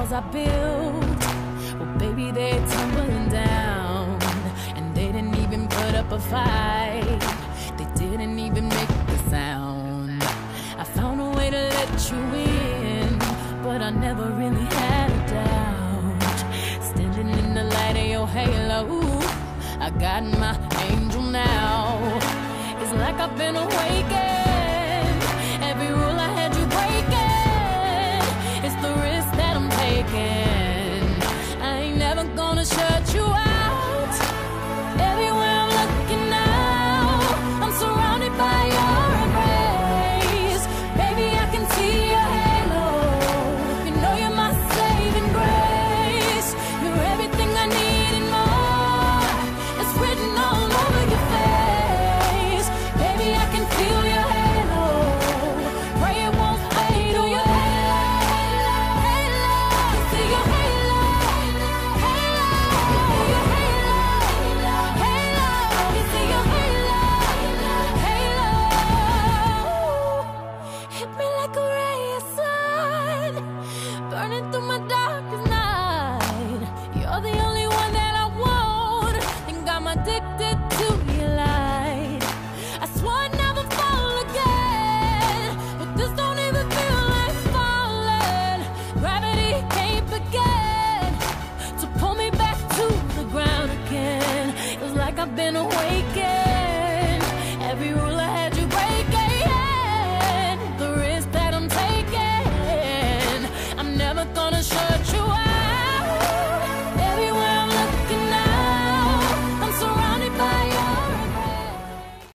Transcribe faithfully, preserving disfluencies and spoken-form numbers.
walls I built, well, baby, they're tumbling down. And they didn't even put up a fight. They didn't even make the sound. I found a way to let you in, but I never really had a doubt. Standing in the light of your halo, I got my angel now. It's like I've been awakened.